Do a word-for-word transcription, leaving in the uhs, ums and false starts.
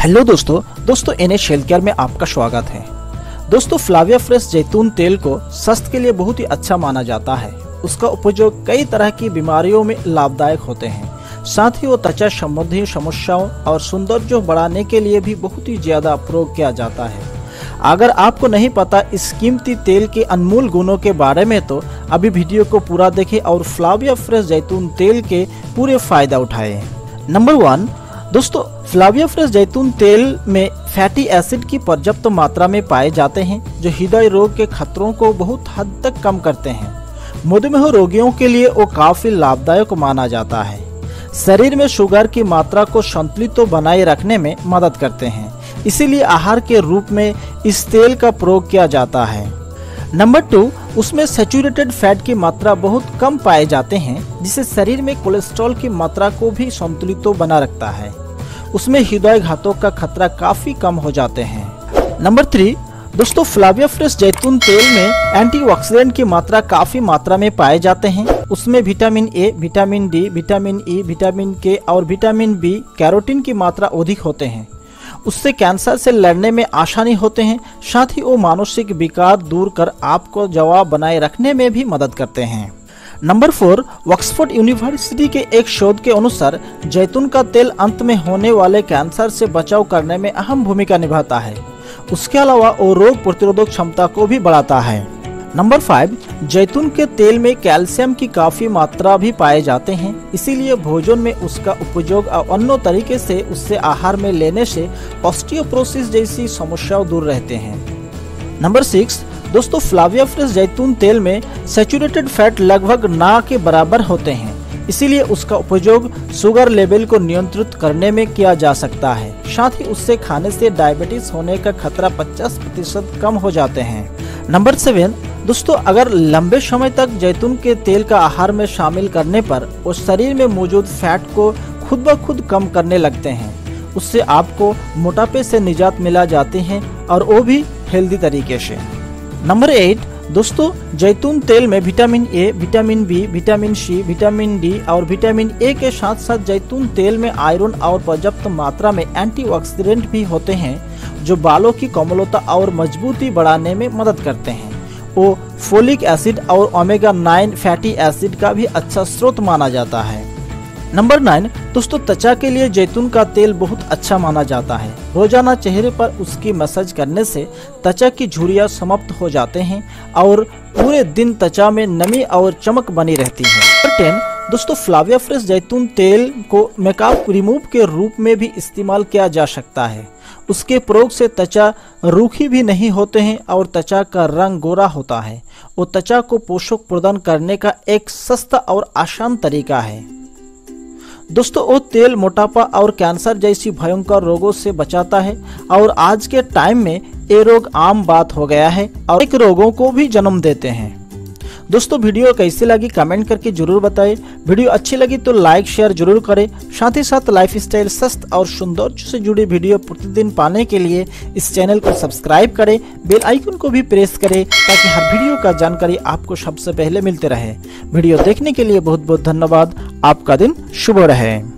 Hello दोस्तों दोस्तों NH health care में आपका स्वागत है। दोस्तों फ्लाविया फ्रेश जैतून तेल को स्वास्थ्य के लिए बहुत ही अच्छा माना जाता है। उसका उपयोग कई तरह की बीमारियों में लाभदायक होते हैं। साथ ही वो त्वचा संबंधी समस्याओं और सौंदर्य बढ़ाने के लिए भी बहुत ही ज्यादा प्रयोग किया जाता है। अगर आपको नहीं पता इस कीमती तेल के अनमोल गुणों के बारे में तो अभी वीडियो को पूरा देखें और फ्लाविया फ्रेश जैतून तेल के पूरे फायदा उठाएं। नंबर वन दोस्तों, फ्लाविया फ्रेश जैतून तेल में फैटी एसिड की पर्याप्त मात्रा में पाए जाते हैं जो हृदय रोग के खतरों को बहुत हद तक कम करते हैं। मधुमेह रोगियों के लिए वो काफी लाभदायक माना जाता है। शरीर में शुगर की मात्रा को संतुलित तो बनाए रखने में मदद करते हैं, इसीलिए आहार के रूप में इस तेल का प्रयोग किया जाता है। नंबर टू, उसमें सैचुरेटेड फैट की मात्रा बहुत कम पाए जाते हैं जिससे शरीर में कोलेस्ट्रॉल की मात्रा को भी संतुलित तो बना रखता है। उसमें हृदय घातों का खतरा काफी कम हो जाते हैं। नंबर थ्री दोस्तों, फ्लाविया फ्रेश जैतून तेल में एंटीऑक्सीडेंट की मात्रा काफी मात्रा में पाए जाते हैं। उसमें vitamin A, vitamin D, vitamin E, vitamin K और विटामिन बी, कैरोटीन की मात्रा अधिक होते हैं। उससे कैंसर से लड़ने में आसानी होते हैं। साथ ही वो मानसिक विकार दूर कर आपको जवाब बनाए रखने में भी मदद करते हैं। नंबर फोर, ऑक्सफोर्ड यूनिवर्सिटी के एक शोध के अनुसार जैतून का तेल अंत में होने वाले कैंसर से बचाव करने में अहम भूमिका निभाता है। उसके अलावा वो रोग प्रतिरोधक क्षमता को भी बढ़ाता है। नंबर फाइव, जैतून के तेल में कैल्शियम की काफी मात्रा भी पाए जाते हैं, इसीलिए भोजन में उसका उपयोग और अन्य तरीके से उससे आहार में लेने से ऑस्टियोपोरोसिस जैसी समस्याएं दूर रहते हैं। नंबर सिक्स दोस्तों, फ्लाविया फ्रेश जैतून तेल में सैचुरेटेड फैट लगभग ना के बराबर होते हैं, इसीलिए उसका उपयोग शुगर लेवल को नियंत्रित करने में किया जा सकता है। साथ ही उससे खाने से डायबिटीज होने का खतरा पचास प्रतिशत कम हो जाते हैं। नंबर सेवन दोस्तों, अगर लंबे समय तक जैतून के तेल का आहार में शामिल करने पर वो शरीर में मौजूद फैट को खुद ब खुद कम करने लगते हैं। उससे आपको मोटापे से निजात मिला जाती है और वो भी हेल्दी तरीके से। नंबर एट दोस्तों, जैतून तेल में vitamin A, vitamin B, vitamin C, vitamin D और विटामिन ए के साथ साथ जैतून तेल में आयरन और पर्याप्त मात्रा में एंटीऑक्सीडेंट भी होते हैं जो बालों की कोमलता और मजबूती बढ़ाने में मदद करते हैं। वो फोलिक एसिड और ओमेगा नाइन फैटी एसिड का भी अच्छा स्रोत माना जाता है। नंबर नाइन दोस्तों, त्वचा के लिए जैतून का तेल बहुत अच्छा माना जाता है। रोजाना चेहरे पर उसकी मसाज करने से त्वचा की झुर्रियां समाप्त हो जाते हैं और पूरे दिन त्वचा में नमी और चमक बनी रहती है। नंबर टेन दोस्तों, फ्लाविया फ्रेश जैतून तेल को मेकअप रिमूव के रूप में भी इस्तेमाल किया जा सकता है। उसके प्रयोग से त्वचा रूखी भी नहीं होते हैं और त्वचा का रंग गोरा होता है। वो त्वचा को पोषक प्रदान करने का एक सस्ता और आसान तरीका है। दोस्तों, वो तेल मोटापा और कैंसर जैसी भयंकर रोगों से बचाता है और आज के टाइम में ये रोग आम बात हो गया है और एक रोगों को भी जन्म देते हैं। दोस्तों, वीडियो कैसी लगी कमेंट करके जरूर बताएं। वीडियो अच्छी लगी तो लाइक शेयर जरूर करें। साथ ही साथ लाइफ स्टाइल, स्वास्थ्य और सौंदर्य से जुड़ी वीडियो प्रतिदिन पाने के लिए इस चैनल को सब्सक्राइब करें, बेल आइकन को भी प्रेस करें ताकि हर वीडियो का जानकारी आपको सबसे पहले मिलते रहे। वीडियो देखने के लिए बहुत बहुत धन्यवाद। आपका दिन शुभ रहे।